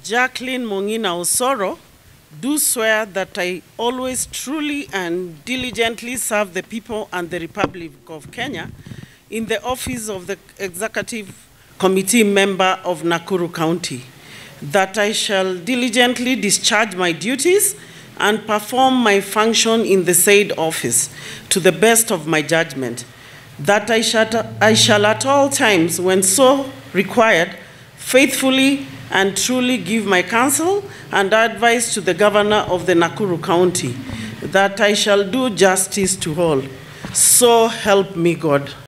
Jacqueline Osoro, do swear that I always truly and diligently serve the people and the Republic of Kenya in the office of the Executive Committee member of Nakuru County, that I shall diligently discharge my duties and perform my function in the said office to the best of my judgment, that I shall at all times, when so required, faithfully and truly give my counsel and advice to the governor of the Nakuru County, that I shall do justice to all. So help me God.